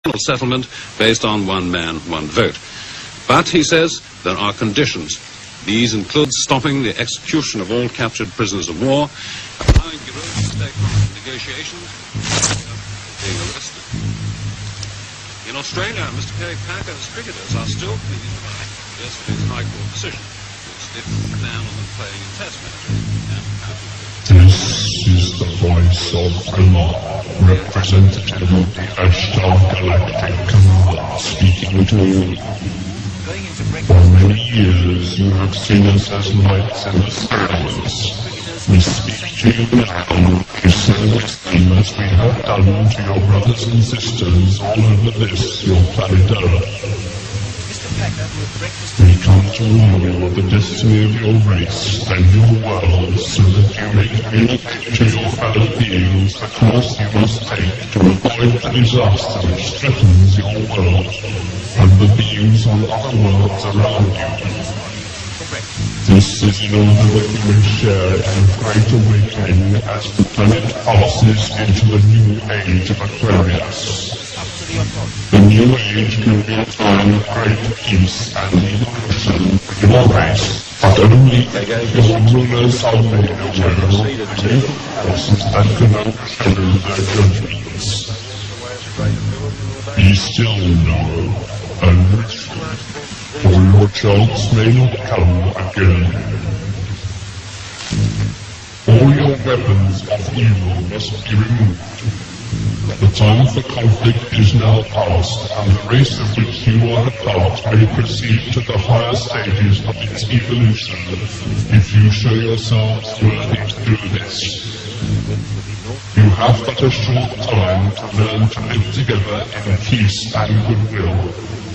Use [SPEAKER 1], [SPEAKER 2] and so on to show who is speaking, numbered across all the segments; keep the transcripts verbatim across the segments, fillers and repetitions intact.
[SPEAKER 1] settlement based on one man, one vote. But, he says, there are conditions. These include stopping the execution of all captured prisoners of war, allowing Europe to take part in negotiations, being arrested. In Australia, Mister Kerry Packer's cricketers are still pleading the right of yesterday's High Court decision, which did ban on them playing in Test matches.
[SPEAKER 2] This is the voice of Allah, representative of the Ashtar Galactic Command, speaking to you. For many years you have seen us as lights in the silence. We speak to you now to service them as we have done to your brothers and sisters all over this, your planet Earth. We come to warn you of the destiny of your race and your world, so that you may communicate to your fellow beings the course you must take to avoid the disaster which threatens your world and the beings on other worlds around you. This is in order that you may share in the great awakening as the planet passes into the new age of Aquarius. The new age will be a time of great peace and evolution for your race, but only your rulers are made aware of the evil forces that can overshadow their judgments. Be still now, and listen, for your chance may not come again. All your weapons of evil must be removed. The time for conflict is now past, and the race of which you are a part may proceed to the higher stages of its evolution, if you show yourselves worthy to do this. You have but a short time to learn to live together in peace and goodwill.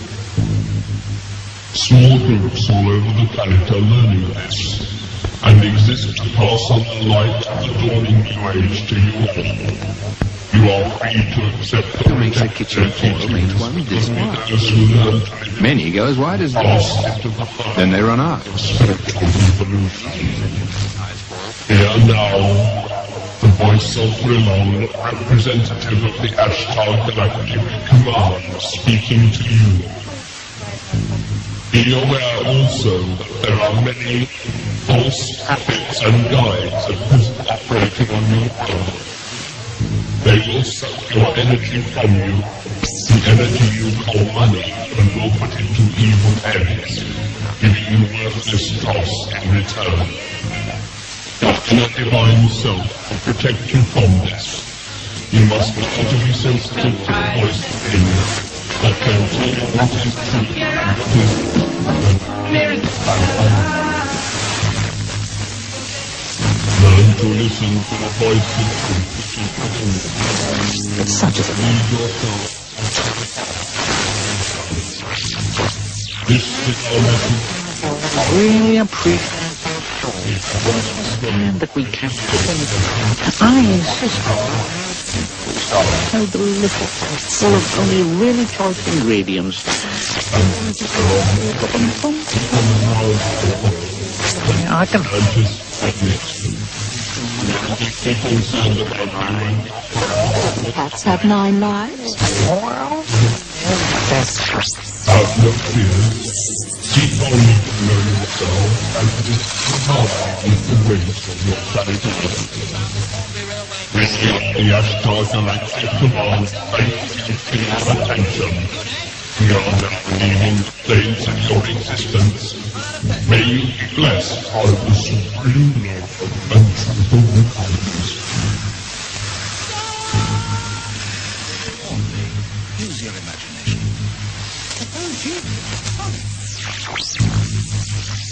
[SPEAKER 2] Small groups all over the planet are learning this, and exist to pass on the light of the dawning new age to you all. You are free to accept the
[SPEAKER 3] makes the kitchen four makes one this wide. Many go as wide as this. Then they run out.
[SPEAKER 2] Here now, the voice of VRILLON, representative of the Ashtar Galactic Command, speaking to you. Be aware also that there are many false prophets and guides at present operating on your world. They will suck your energy from you, the energy you call money, and will put it to evil ends, giving you worthless dross in return. Your inner divine self will protect you from this. You must learn to be sensitive to the voice within you, that can tell you what is true and what is untrue. Learn to listen to the voice of truth which is within you.
[SPEAKER 3] It's such a thing.
[SPEAKER 2] This is our message.
[SPEAKER 3] I really appreciate and that we can't I insist so delicious, full of only really choice ingredients. I can
[SPEAKER 4] Cats have nine lives.
[SPEAKER 3] Well, that's
[SPEAKER 2] have no fear. Seek only to know yourself and disregard with the ways of your planet Earth. The Ashtar Galactic Command thanks you for your attention. We are now leaving the planes of your existence. May you be blessed by the supreme love and truth of the gods.
[SPEAKER 3] use your imagination. Suppose you